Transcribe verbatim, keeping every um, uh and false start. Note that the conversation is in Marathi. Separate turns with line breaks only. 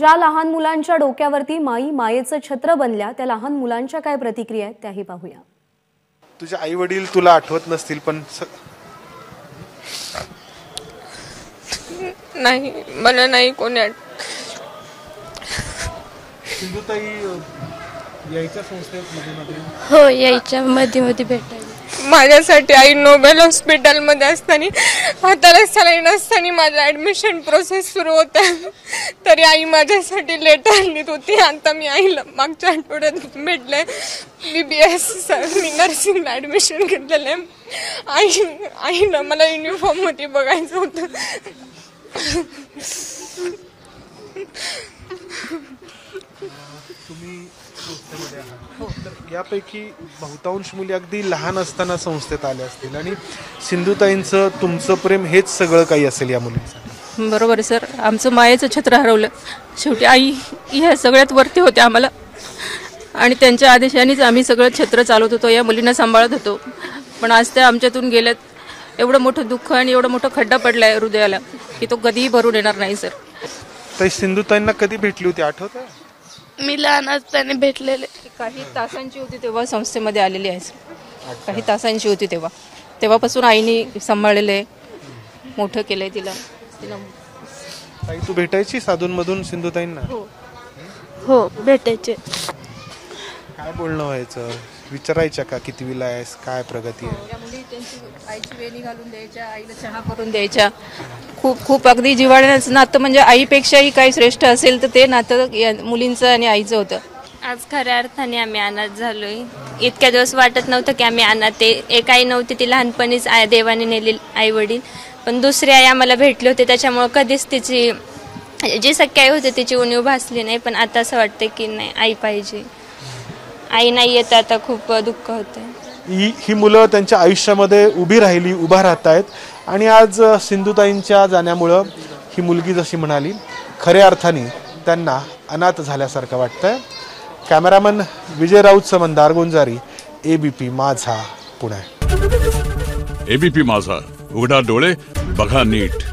ज्या लहान मुलांच्या डोक्यावरती माई मायेचं छत्र बनल्या त्या लहान मुलांच्या काय प्रतिक्रिया आहेत त्याही पाहूया।
तुझे आई वडील तुला आठवत नसतील पण
नाही, मला नाही कोणी आठवत।
सिंधुताई यायच्या संस्थेमध्ये मध्ये
हो यायच्या मध्ये मध्ये भेटायला
माझ्यासाठी आई नोबेल हॉस्पिटल मध्ये असताना हाताला सलाईन असताना माझं ऍडमिशन प्रोसेस सुरू होता, तरी आई माझ्यासाठी लेटर लिहित होती। आता मी आईला मागच्या आठवड्यात भेटले, बीबीएस मी नर्सिंगला ऍडमिशन घेतलेलं आहे। आई आईला मला युनिफॉर्म मध्ये बघायचं होतं।
तुम्ही संस्थेमध्ये आहात तर यापैकी बहुतांश मुली अगदी लहान असताना संस्थेत आल्या असतील आणि सिंधुताईंचं तुमचं प्रेम हेच सगळं काही असेल या मुलींसाठी।
बरोबर आहे सर, आमचं मायेचं छत्र हरवलं। शेवटी आई ह्या सगळ्यात वरती होत्या आम्हाला आणि त्यांच्या आदेशानेच आम्ही सगळं छत्र चालवत होतो, या मुलींना सांभाळत होतो। पण आज त्या आमच्यातून गेल्यात। एवढं मोठं दुःख आणि एवढं मोठं खड्डा पडलाय हृदयाला की तो कधीही भरून येणार नाही सर।
ताई सिंधुताईंना कधी भेटली होती आठवत आहे?
मी लहान असताना भेटलेले, काही तासांची होती तेव्हा संस्थेमध्ये आलेली आहे सर। काही तासांची होती तेव्हा, तेव्हापासून आईने सांभाळलेले मोठं केलंय तिला।
ताई तू भेटायची साधूनमधून सिंधुताईंना?
हो हो भेटायचे।
काय बोलणं व्हायचं, विचारायच्या का कितवीला आहेस, काय प्रगती आहे?
या मुली त्यांची आईची वेणी घालून द्यायच्या, आईला चहा करून द्यायच्या। खूप खूप अगदी जिव्हाळ्याचं नातं, म्हणजे आईपेक्षाही काही श्रेष्ठ असेल तर ते नातं या मुलींचं आणि आईचं होतं।
आज खऱ्या अर्थाने आम्ही अनाथ झालोय। इतक्या दिवस वाटत नव्हतं की आम्ही अनाथ आहे। एक आई नव्हती, ती लहानपणीच आय देवाने नेली आई वडील, पण दुसरी आई आम्हाला भेटली होती, त्याच्यामुळे कधीच तिची जी सख्खी आई होती तिची उणीव भासली नाही। पण आता असं वाटतं की नाही, आई पाहिजे, आई नाही येत, आता खूप दुःख होतंय।
ही ही मुलं त्यांच्या आयुष्यामध्ये उभी राहिली, उभा राहत आहेत आणि आज सिंधुताईंच्या जाण्यामुळं ही मुलगी जशी म्हणाली खऱ्या अर्थाने त्यांना अनाथ झाल्यासारखं वाटतंय। Cameraman Vijay Raut Mandar Gunjari, ABP Majha, Pune.
ABP माझा, उघडा डोळे बघा नीट।